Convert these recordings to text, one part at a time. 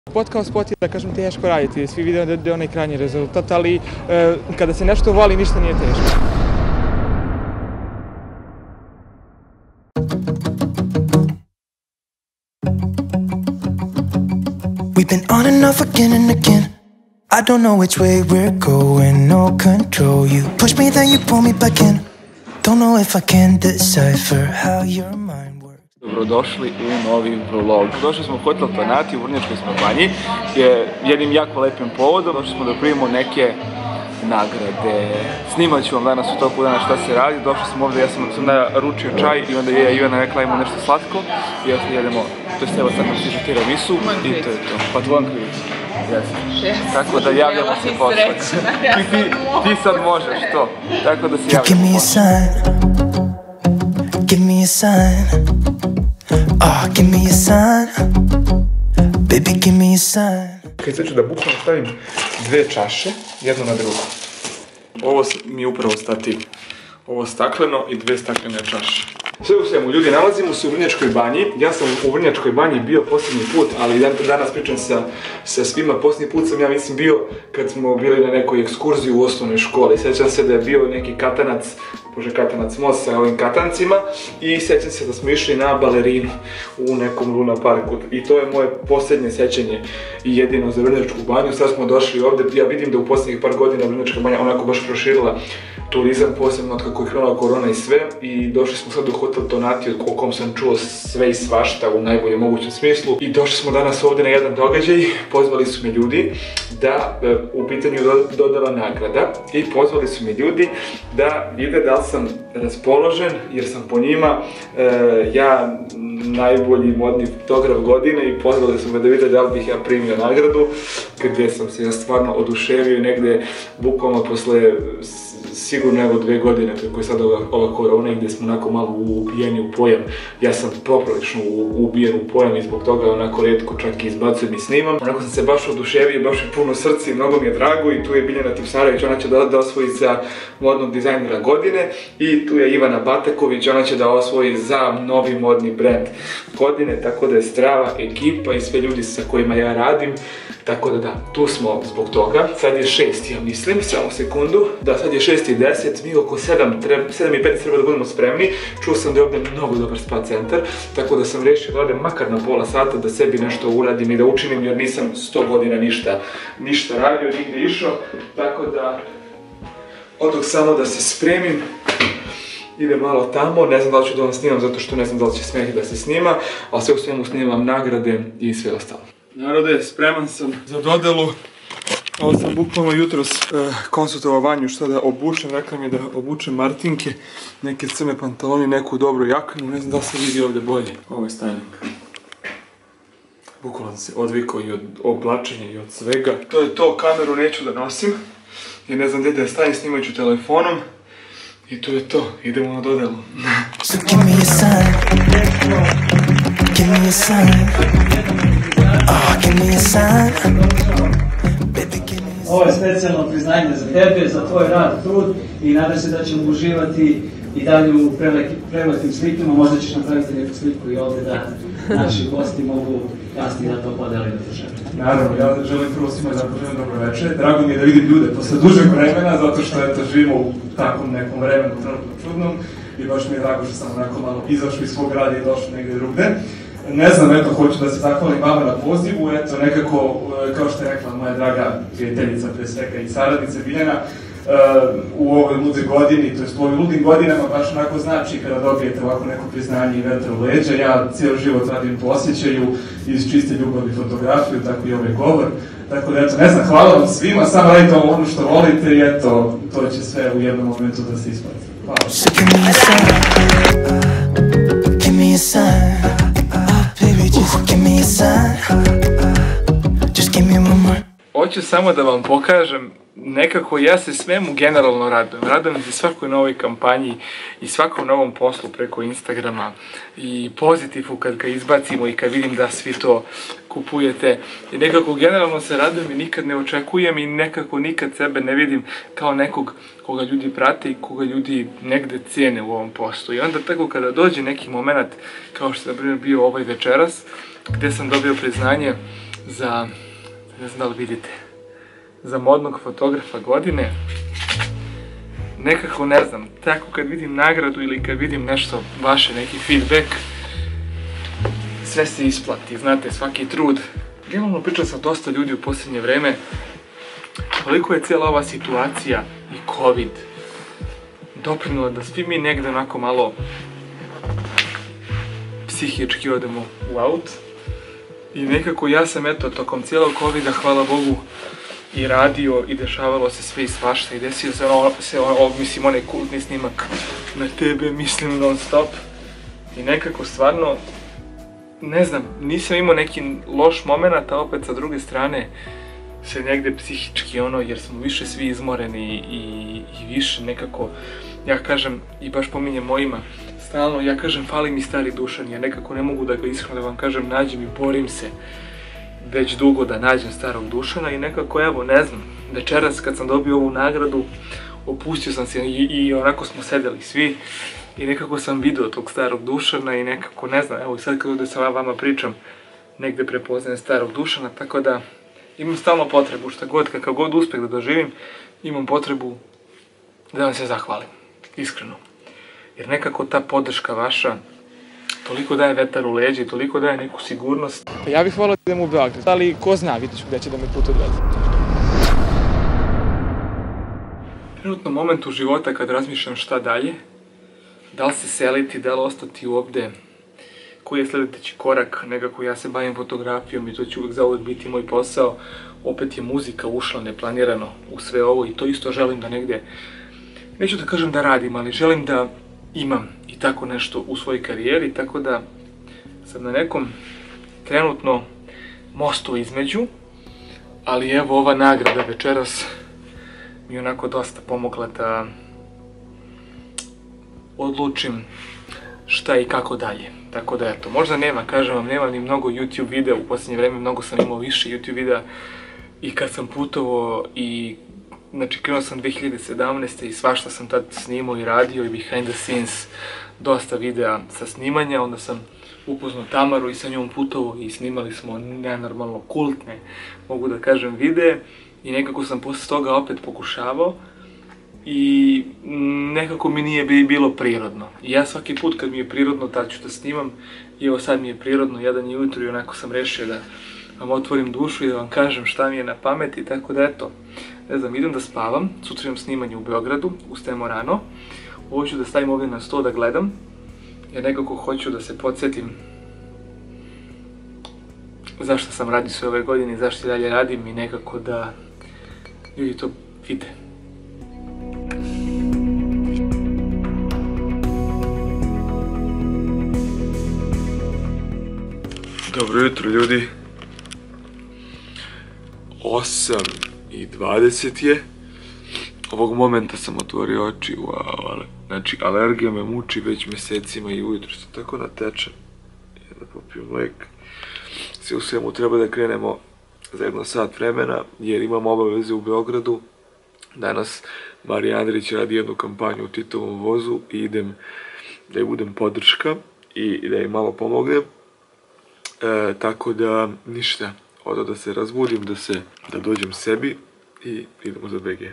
Spot kao spot je, da kažem, teško raditi, svi vidimo da je onaj krajnji rezultat, ali kada se nešto voli, ništa nije teško. We've been on and off again and again. I don't know which way we're going, no control. You push me, then you pull me back in. Don't know if I can decipher how your mind works. Dobrodošli u novi vlog. Došli smo u hotel Tonati u Vrnjačkoj Banji jednim jako lepim povodom. Došli smo da primimo neke nagrade. Snimat ću vam danas u toku dana šta se radi. Došli smo ovdje, ja sam naručio čaj i onda je Ivana rekla imamo nešto slatko. I onda jedemo, to je evo sad nam stiže tiramisu i to je to. Pa tvojom krivicu. Tako da javljamo se posle. Ti sad možeš to. Tako da se javljamo posle. Give me a sign. Oh, give me a sign. Baby, give me a sign. Kad sad ću da bukvalno stavim dve čaše, jednu na drugu. Ovo mi je upravo stativ. Ovo stakleno i dve staklene čaše. Sve u svemu, ljudi, nalazimo se u Vrnjačkoj Banji. Ja sam u Vrnjačkoj Banji bio posljednji put, ali danas pričam sa svima. Posljednji put sam, ja mislim, bio kad smo bili na nekoj ekskurziji u osnovnoj školi. Sjećam se da je bio neki katanac, Katanac most sa ovim katancima i sjećam se da smo išli na balerinu u nekom Luna parku i to je moje posljednje sjećanje i jedino za Vrnjačku Banju. Sad smo došli ovdje, ja vidim da u posljednjih par godina Vrnjačka Banja onako baš proširila turizam, posebno od kako je krenula korona i sve, i došli smo sad u hotel Tonati o kom sam čuo sve i svašta u najboljem mogućem smislu i došli smo danas ovdje na jedan događaj. Pozvali su me ljudi da u pitanju dodala nagrada i pozvali su me ljudi da vide da li sam raspoložen jer sam po njima ja najbolji modni fotograf godine i pozvali su me da vide da li bih ja primio nagradu, gdje sam se ja stvarno oduševio negdje bukvalno posle sigurno evo 2 godine kako je sad ova korona, gdje smo onako malo ubijeni u pojam. Ja sam poprilično ubijen u pojam i zbog toga onako retko čak i izbacujem i snimam. Onako sam se baš oduševio, baš je puno srca i mnogo mi je drago i tu je Biljana Tipsarević, ona će da osvoji za modnog dizajnera godine i tu je Ivana Bataković, ona će da osvoji za novi modni brand godine, tako da je strava ekipa i sve ljudi sa kojima ja radim. Tako da, tu smo zbog toga. Sad je 6, ja mislim, samo sekundu. Da, sad je 6:10, mi oko 7:15 treba da budemo spremni. Čuo sam da je ovdje mnogo dobar spa centar, tako da sam rešio da odem makar na pola sata da sebi nešto uradim i da učinim, jer nisam 100 godina ništa radio, nigde išao. Tako da, odok samo da se spremim. Idem malo tamo, ne znam da li ću da vam snimam zato što ne znam da li će smeti da se snima, ali sve u svemu snimam nagrade i sve ostalo. Narode, spreman sam za dodelu. Ovo sam bukvalno jutros konsultovao Vanju šta da obučem, rekla mi je da obučem Martinke, neke crne pantaloni, neku dobru jaknu, ne znam da li se vidi ovdje bolje. Ovo je stajnik. Bukvalno se odvikao i od oblačenja i od svega. To je to, kameru neću da nosim, jer ne znam gdje da je stavim, snimat ću telefonom. I to je to, idemo na dodelu. So give me a sign. Give me a sign. Oh, give me a sign. Baby, give me a sign. Ovo je specijalno priznanje za tebe, za tvoj rad, trud i nadam se da ćemo uživati i dalje u preletim slikama. Možda ćeš napraviti neku sliku i ovdje da naši gosti mogu kasnije da to podeli da te žele. Naravno, ja želim prvo svima da poželim dobro večer. Drago mi je da vidim ljude posle dužeg vremena, zato što eto živimo u takvom nekom vremenu trenutno čudnom i baš mi je drago što sam onako malo izašao iz svog rada i došao negdje drugde. Ne znam, eto, hoću da se zahvalim vama na pozivu, eto, nekako, kao što je rekla moja draga prijateljica, pre svega i saradnica Biljana, u ovoj ludoj godini, to jest u ovim ludim godinama baš onako znači kada dobijete ovako neko priznanje i vetar u leđa. Ja cijel život radim po osjećaju, iz čiste ljubavi fotografiju, tako i ovaj govor. Tako da, eto, ne znam, hvala vam svima, samo radite ono što volite i eto, to će sve u jednom momentu da se isplati. Hvala. So give me a sign. Give me a sign. Baby, just give me a sign. Just give me one more. Hoću samo da vam pokažem, nekako ja se svemu generalno radujem. Radujem se svakoj novoj kampanji i svakom novom poslu preko Instagrama i pozitivu kad ga izbacimo i kad vidim da svi to kupujete. I nekako generalno se radujem i nikad ne očekujem i nekako nikad sebe ne vidim kao nekog koga ljudi prate i koga ljudi negde cijene u ovom poslu. I onda tako kada dođe neki moment, kao što je na primjer bio ovaj večeras, gdje sam dobio priznanje za, ne znam da li vidite, za modnog fotografa godine. Nekako ne znam, tako kad vidim nagradu ili kad vidim nešto vaše, neki feedback, sve se isplati, znate, svaki trud. Generalno pričam sa dosta ljudi u posljednje vreme koliko je cijela ova situacija i COVID doprinula da svi mi negde onako malo psihički odemo u aut. I nekako ja sam eto tokom cijelog COVID-a, hvala Bogu, i radio i dešavalo se sve i svašta i desio se mislim onaj kultni snimak na tebe, mislim non stop. I nekako stvarno, ne znam, nisam imao neki loš moment, a opet sa druge strane se negde psihički jer smo više svi izmoreni i više nekako, ja kažem i baš pominjem mojima, stalno ja kažem fali mi stari Dušan, ja nekako ne mogu da ga iskreno da vam kažem nađem i borim se već dugo da nađem starog Dušana i nekako evo ne znam, večeras kad sam dobio ovu nagradu opustio sam se i onako smo sedeli svi i nekako sam vidio tog starog Dušana i nekako ne znam, evo sad kad ovdje sa vama pričam negde prepoznajem starog Dušana, tako da imam stalno potrebu, šta god, kakav god uspeh da doživim, imam potrebu da vam se zahvalim, iskreno. Jer nekako ta podrška vaša toliko daje vetar u leđa i toliko daje neku sigurnost. Ja bih volio da idem u Beograd, ali ko zna, vidjet ću gdje će da me put odvede. Trenutno moment u života kad razmišljam šta dalje, da li se seliti, da li ostati ovdje, koji je sljedeći korak, nekako ja se bavim fotografijom i to će uvijek zauvijek biti moj posao, opet je muzika ušla neplanirano u sve ovo i to isto želim da negdje, neću da kažem da radim, ali želim da imam i tako nešto u svojoj karijeri, tako da sam na nekom trenutno mostu između, ali evo ova nagrada večeras mi je onako dosta pomogla da odlučim šta i kako dalje. Tako da eto, možda nema, kažem vam, nema ni mnogo YouTube videa, u posljednje vreme mnogo sam imao više YouTube videa i kad sam putovao i znači krenuo sam 2017. i svašta sam tad snimao i radio i behind the scenes dosta videa sa snimanja, onda sam upoznao Tamaru i sa njom putovao i snimali smo nenormalno kultne, mogu da kažem, videe i nekako sam posle toga opet pokušavao i nekako mi nije bilo prirodno. I ja svaki put kad mi je prirodno tad ću da snimam i evo sad mi je prirodno, jedan je ujutro i onako sam rešio da vam otvorim dušu i da vam kažem šta mi je na pameti, tako da eto, ne znam, idem da spavam, sutra imam snimanje u Beogradu, ustajemo rano, ovo ću da stavim ovdje na sto da gledam, jer nekako hoću da se podsjetim zašto sam radio sve ove godine, zašto i dalje radim i nekako da ljudi to vide. Dobro jutro ljudi, 8:20 je, ovog momenta sam otvorio oči, wow, znači alergija me muči već mjesecima i ujutro sam tako natečan, da popijem mlijek, sve u svemu treba da krenemo za jedno sat vremena jer imam obaveze u Beogradu, danas Marija Andrić radi jednu kampanju u Titovom vozu i idem da joj budem podrška i da joj malo pomognem. Tako da ništa, odo da se razbudim, da dođem sebi i idemo za BG.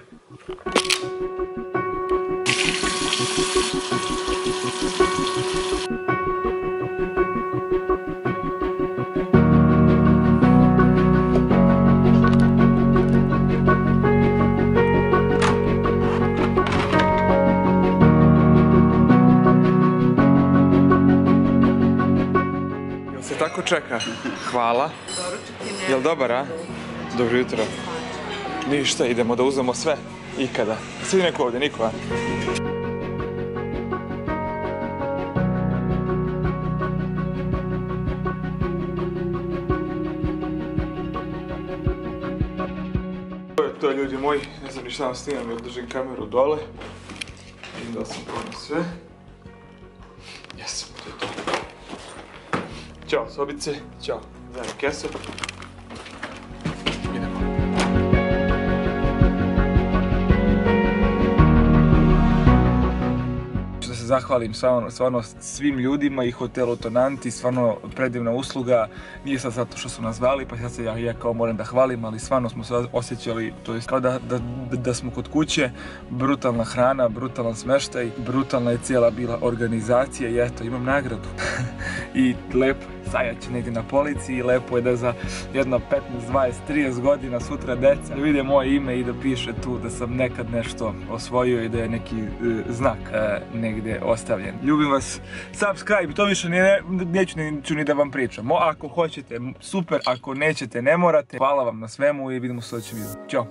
Tako čeka. Hvala. Jel dobar, a? Dobro jutro. Ništa, idemo da uzmemo sve. Ikada. Svi neko ovdje, niko, a? To je ljudi moji, ne znam ni šta vam snimam jer držim kameru dole. Vidim da sam ponio sve. Jesam, to je to. Ćao sobice, ćao, zajedno kesu. Idemo. Ću da se se zahvalim stvarno svim ljudima i hotelu Tonanti, stvarno predivna usluga. Nije sad zato što su nas zvali, pa sad se ja kao moram da hvalim, ali stvarno smo se osjećali, to jest kao da smo kod kuće. Brutalna hrana, brutalan smještaj, brutalna je cijela bila organizacija i eto, imam nagradu. I lepo sajać negdje na polici i lepo je da za jedno 15, 20, 30 godina sutra deca da vide moje ime i da piše tu da sam nekad nešto osvojio i da je neki znak negdje ostavljen. Ljubim vas, subscribe, to više neću ni da vam pričam. Ako hoćete, super, ako nećete, ne morate. Hvala vam na svemu i vidimo se u sljedećem videu. Ćao!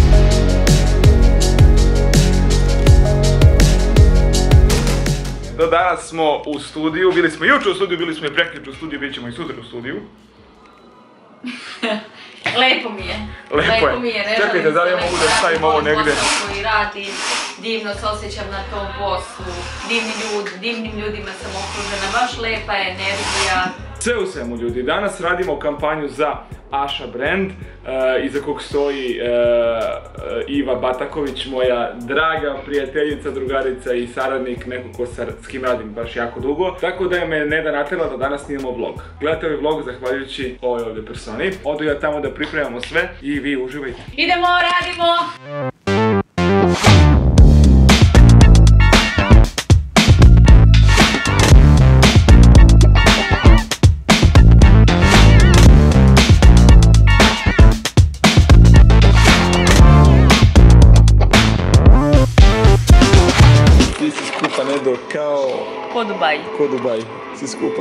Do danas smo u studiju, bili smo jučer u studiju, bili smo i prekjučer u studiju, bit ćemo i sutra u studiju. Lepo mi je. Lepo mi je. Čekajte, da li ja mogu da stavim ovo negdje? Koji radim, divno se osjećam na tom poslu, divnim ljudima sam okružena, baš lepa je energija. Sve u svemu ljudi, danas radimo kampanju za Asha brand, iza kog stoji Iva Bataković, moja draga prijateljica, drugarica i saradnik, neko s kim radim baš jako dugo. Tako da je me Neda natjerala da danas snimamo vlog. Gledajte ovaj vlog zahvaljujući ovoj ovdje personi. Odu ja tamo da pripremamo sve i vi uživajte. Idemo, radimo! Kao... Ko Dubaj, svi skupa.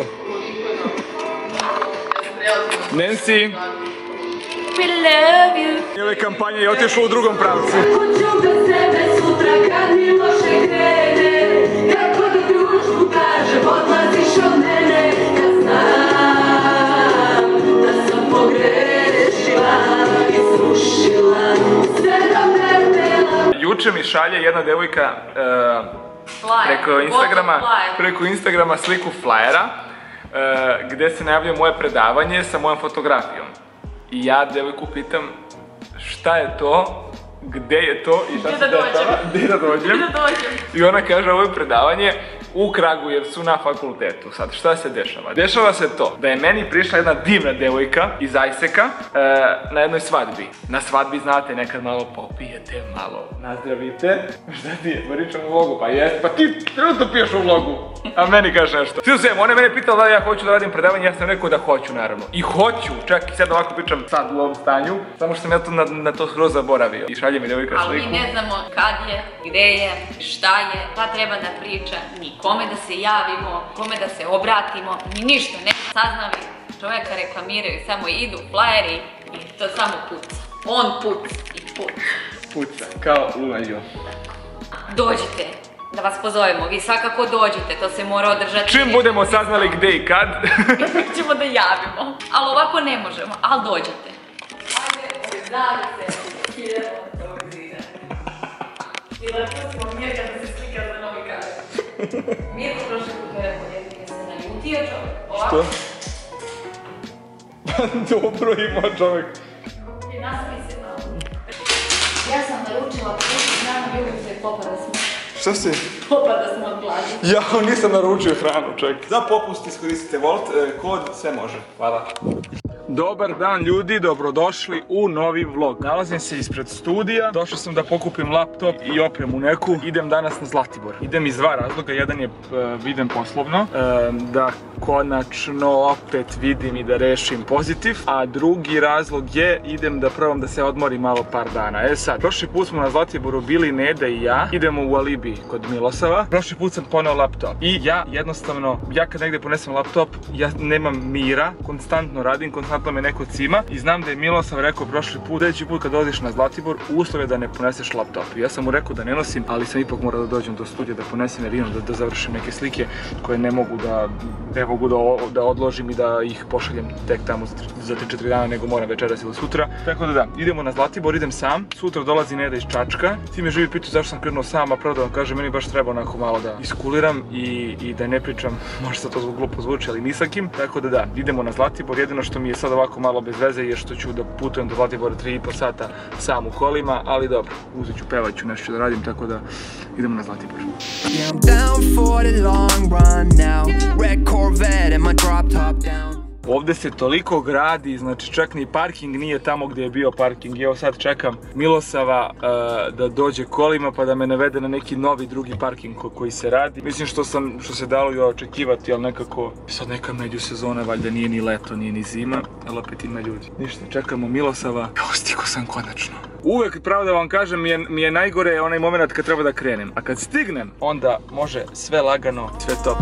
Nancy! We love you! I ove kampanje je otišlo u drugom pravcu. Kako ću bez tebe sutra kad mi loše krene, kako da društvu kažem odlaziš od mene, kad znam da sam pogrešila i srušila sve do mene. Juče mi šalje jedna devojka preko Instagrama sliku flyera gdje se najavljuje moje predavanje sa mojom fotografijom. I ja devojku pitam šta je to, gdje je to i šta se dešava, gdje da dođem. I ona kaže ovo je predavanje u Kragujevcu na fakultetu. Sad, šta se dešava? Dešava se to da je meni prišla jedna divna devojka iz Ajseka na jednoj svadbi. Na svadbi, znate, nekad malo popijete, malo nazdravite. Šta ti je? Pričam u vlogu, pa jeste. Pa ti trenutno piješ u vlogu, a meni kaže nešto. Svi u svemu, ona je mene pitala da ja hoću da radim predavanje, ja sam rekao da hoću, naravno. I hoću, čak i sad ovako pričam sad u ovom stanju, samo što sam ja to na to skroz zaboravio. I šalje mi devojka sliku. Ali mi ne znamo kad je, gdje je, šta je, šta treba da priča, kome da se javimo, kome da se obratimo, ni ništa ne saznali. Čovjeka reklamiraju, samo idu flyeri i to samo puca. On puc i puc. Puca, kao uvađo. Dođite, da vas pozovemo, vi svakako dođite, to se mora održati. Čim budemo saznali gdje i kad. ćemo da javimo, ali ovako ne možemo, ali dođite. Ajde, obznali se, idemo tog zida. I lepo smo Mirka da se slika za novi kamer. Mirko prošli put me rekao, se naljutio čovjek, ovako. Što? Dobro ima čovjek. Nasmi se malo. Ja sam naručila putu, nama ljubim se popada smo. Šta si? Popada smo od gladi. Ja nisam naručio hranu, ček. Za popust iskoristite Volt, kod sve može. Hvala. Dobar dan ljudi, dobrodošli u novi vlog. Nalazim se ispred studija, došao sam da pokupim laptop i opremu neku. Idem danas na Zlatibor. Idem iz dva razloga, jedan je idem poslovno, da konačno opet vidim i da rešim pozitiv, a drugi razlog je idem da probam da se odmorim malo par dana. Sad, prošli put smo na Zlatiboru bili Neda i ja, idemo u Alibi kod Milosava. Prošli put sam poneo laptop i ja jednostavno, kad negdje ponesem laptop, ja nemam mira, konstantno radim, konstantno me neko cima i znam da je Milosav rekao prošli put, sljedeći put kad dođeš na Zlatibor, uslov je da ne poneseš laptop. Ja sam mu rekao da ne nosim, ali sam ipak morao da dođem do studija da ponesem jer imam da završim neke slike koje ne mogu da odložim i da ih pošaljem tek tamo za 3-4 dana, nego moram večeras ili sutra. Tako da idemo na Zlatibor, idem sam, sutra dolazi Neda iz Čačka. Ti me živi pitao zašto sam krenuo sam, a pravo da vam kažem, meni baš treba onako malo da iskuliram i da ne pričam, možda to glupo zvuči, ali ni sa kim. Tako da idemo na Zlatibor, jedino što mi je sad ovako malo bez veze je što ću da putujem do Zlatibora 3,5 sata sam u kolima, ali dobro, uzet ću, pevat ću, nešto ću da radim, tako da idemo na Zlatibor. Yeah, I'm down for the long run now. Red Corvette and my drop top down. Ovdje se toliko gradi, znači čak ni parking nije tamo gdje je bio parking. Evo sad čekam Milosava da dođe kolima pa da me navede na neki novi drugi parking koji se radi. Mislim što se dalo i očekivati, ali nekako sad neka međusezona, valjda nije ni leto, nije ni zima, ali opet ima ljudi. Ništa, čekamo Milosava. Evo, stigo sam konačno. Uvijek, pravo da vam kažem, mi je najgore onaj moment kad treba da krenem. A kad stignem, onda može sve lagano, sve top.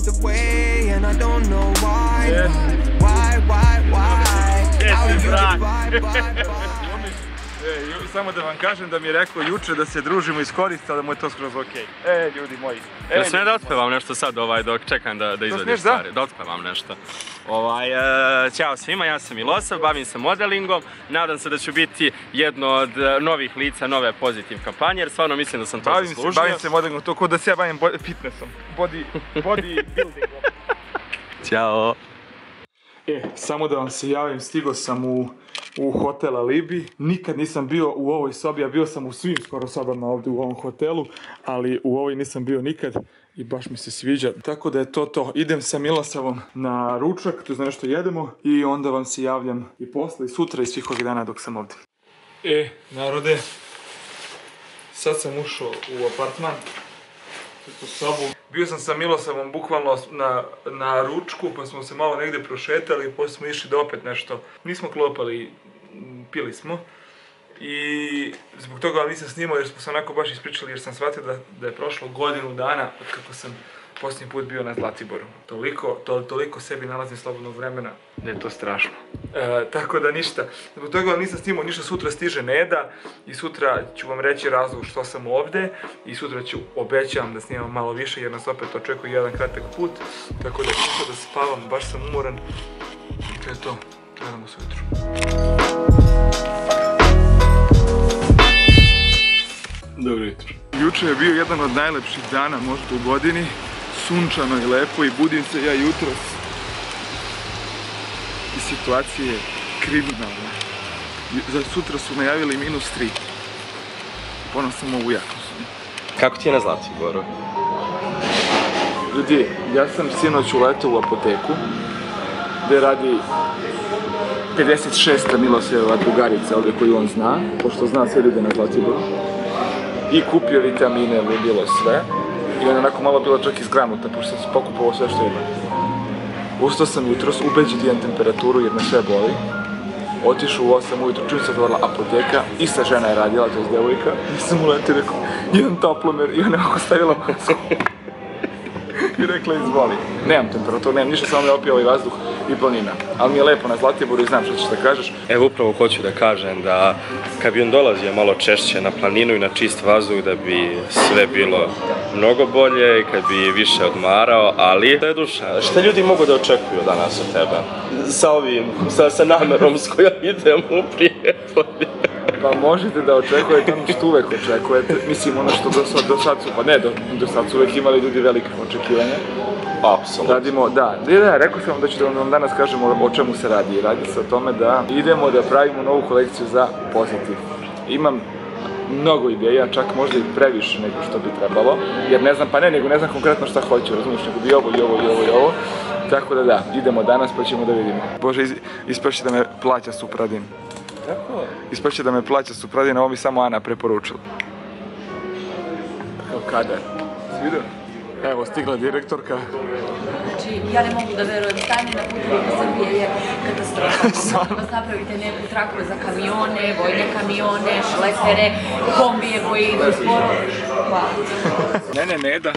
Samo da vam kažem da mi je rekao juče da se družimo i iskoristio, da mu je to skroz okej. Ljudi moji. Ja smijem da otpevam nešto sad dok čekam da izvediš stvari. Da otpevam nešto. Ćao svima, ja sam Milosav, bavim se modelingom. Nadam se da ću biti jedno od novih lica nove pozitiv kampanje, jer stvarno mislim da sam to zaslužio. Bavim se modelingom, to kao da se ja bavim fitnessom, bodybuildingom. Ćao. Samo da vam se javim, stigao sam u hotel Alibi. Nikad nisam bio u ovoj sobi, a bio sam u svim skoro sobama ovdje u ovom hotelu, ali u ovoj nisam bio nikad i baš mi se sviđa. Tako da je to. Idem sa Milosavom na ručak, tu za nešto jedemo i onda vam se javljam i posle i sutra i svih ovih dana dok sam ovdje. Narode, sad sam ušao u apartman. Bio sam sa Milosavom bukvalno na ručku, pa smo se malo negdje prošetali i poslije smo išli da opet nešto. Nismo klopali, pili smo. I zbog toga vam nisam snimao jer smo se onako baš ispričali jer sam shvatio da je prošlo godinu dana od kako sam posljednji put bio na Zlatiboru. Toliko sebi nalazim slobodnog vremena da je to strašno. Tako da ništa. Zbog toga vam nisam snimao ništa, sutra stiže Neda i sutra ću vam reći razlog što sam ovdje i sutra ću, obećavam da snimam malo više jer nas opet očekuje jedan kratak put. Tako da ću da spavam, baš sam umoran. I to je to. Gledamo se ujutro. Dobro jutro. Juče je bio jedan od najlepših dana možda u godini. Sunčano i lepo i budim se ja jutros. I situacija je kriminalna. Za sutra su najavili -3. Ponovno sam ovu jaknu. Kako ti je na Zlatiboru? Ljudi, ja sam sinoć uletao u apoteku gdje radi 56. Milosavova drugarica ovdje koju on zna, pošto zna sve ljude na Zlatiboru. I kupio vitamine, bilo sve. I on je onako malo bila čak izgranuta, pošto sam pokupovao sve što ima. Ustao sam jutros, ubeđen imam temperaturu jer me sve boli. Otišao u 8 ujutro, čim se otvorila apoteka, ista žena je radila, to je djevojka. Nisam uletio, rekao, jedan toplomer i ona je ovako stavila masku. I rekla, izvoli. Nemam temperaturu, nemam ništa, samo me opio ovaj vazduh i planina. Ali mi je lepo na Zlatiboru i znam što ćeš da kažeš. Evo upravo hoću da kažem da kad bi on dolazio malo češće na planinu i na čist vazduh da bi sve bilo mnogo bolje i kad bi više odmarao, ali to je duša. Šta ljudi mogu da očekuju danas od tebe? Sa namerom s kojom idem u Prijepolje. Pa možete da očekujete ono što uvek očekujete, mislim ono što do sad su, pa ne, do sad su uvek imali ljudi velike očekivanja. Apsolutno. Radimo, da, rekao sam vam da ću da vam danas kažemo o čemu se radi. Radi se o tome da idemo da pravimo novu kolekciju za pozitiv. Imam mnogo ideja, čak možda i previše nego što bi trebalo, jer ne znam, nego ne znam konkretno šta hoću, razumiješ, nego bi ovo. Tako da, idemo danas pa ćemo da vidimo. Bože, ispašće da me plaća Supradin. Tako? Ispašće da me plaća Supradin, ovo mi samo Ana preporučila. Evo kada? Si vidio? Evo, stigla direktorka. Znači, ja ne mogu da verujem, stanje na putevima Srbije je katastrofa. Vas napravite neku traku za kamione, vojne kamione, šlepere, kombije koji idu sporo. Hvala. Ne, Neda.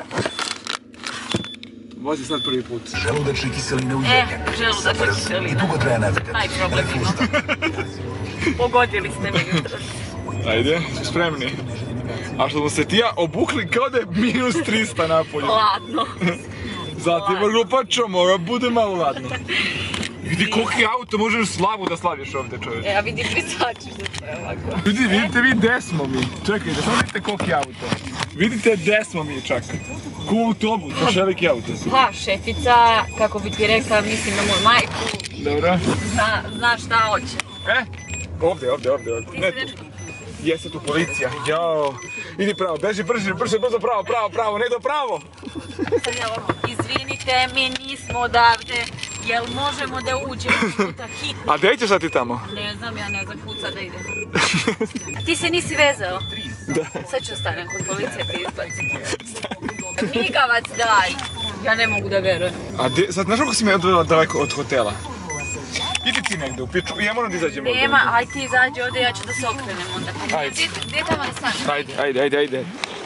Vozi sad prvi put. Želudačne kiseline u jedenju. Želudačne kiseline. Dugo traje nevedan. Taj problem imam. Pogodili ste me jutros. Ajde, spremni. A što smo se ti ja obukli kao da je -300 napolju. Ladno. Zlatibor glupačo, mora bude malo ladno. Vidi koliki auto, možeš slavu da slaviš ovdje, čovječe. Ja vidim brisačiš za sve ovako. Vidite vi gde smo mi. Čekajte, samo vidite koliki auto. Vidite gde smo mi čak. Ko autobus, baš veliki auto. Pa, šefica, kako bi ti rekla, mislim na moju majku. Dobro. Zna šta hoće. Ovdje. Ti si dečko. Jeste tu policija. Jao. Idi pravo, beži brže, brzo, pravo, ne do pravo. Izvinite, mi nismo odavde. Jel možemo da uđemo puta hitno? A gdje ćeš sad ti tamo? Ne znam, ja ne znam kud sad da idem. A ti se nisi vezao? Da. Sad ću stanem kod policije te izbaciti. Migavac daj. Ja ne mogu da verujem. A sad, znaš kako si me odvela daleko od hotela? Idi ti negdje u piču, ja moram da izađem ovdje. Nema, aj ti izađi ovdje, ja ću da se okrenem onda. Gdje je tamo da stanem? Ajde.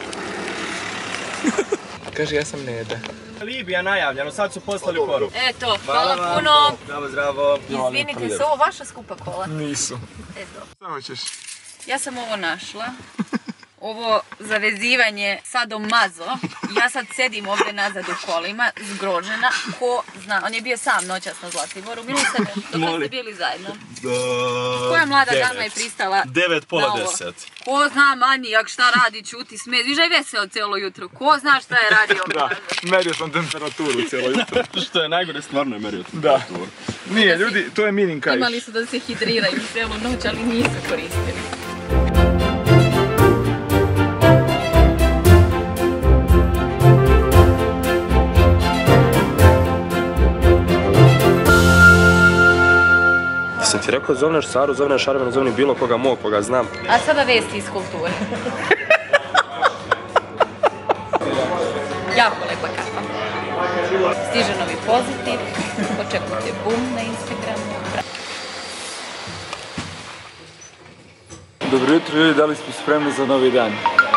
Kaže, ja sam Neda. Libija najavljeno, sad su poslali poruku. Eto, hvala puno. Zdravo. Izvinite, su ovo vaša skupa kola? Nisu. Eto. Šta hoćeš? Ja sam ovo našla. Ovo zavezivanje sadomazo. Ja sad sedim ovdje nazad u kolima, zgrožena. Ko zna, on je bio sam noćas na Zlatiboru. Bili ste dok ste bili zajedno. Koja mlada dama je pristala 9, pola 10. Ko zna manijak šta radi, čuti, smije. Vižaj veseo cijelo jutro. Ko zna šta je radio? Da, merio sam temperaturu cijelo jutro. Što je najgore, stvarno je merio temperaturu. Nije, ljudi, to je minin kajš. Imali su da se hidriraju cijelu noć, ali nisu koristili. Sam ti rekao, zovneš Saru, zovneš Armena, zovni bilo koga mog, koga znam. A sada vesti iz kulture. Jako lepa kapa. Stiže novi pozitiv, očekujte boom na Instagramu. Dobro jutro ljudi, da li smo spremni za novi dan?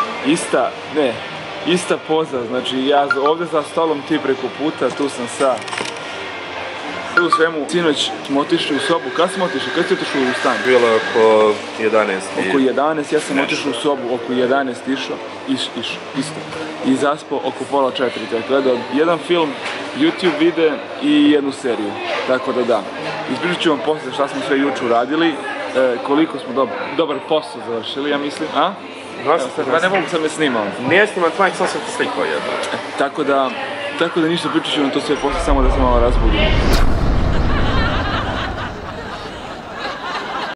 Ista poza, znači ja ovdje za stolom, ti preko puta, tu sam sa. U svemu, sinoć smo otišli u sobu, kad smo otišli? Kad ste otišli u stan? Bilo je oko 11. Oko 11, ja sam otišao u sobu, oko 11 išao, isto. I zaspao oko pola 4, tako gledao jedan film, YouTube video i jednu seriju, tako da. Ispričat ću vam poslije šta smo sve jučer uradili, koliko smo dobar posao završili, ja mislim, a? Ja ne mogu sad me snimao. Nije sniman tvajk, sam ti slikao jedno. Tako da ništa, pričat ću vam to sve poslije, samo da se malo razbudim.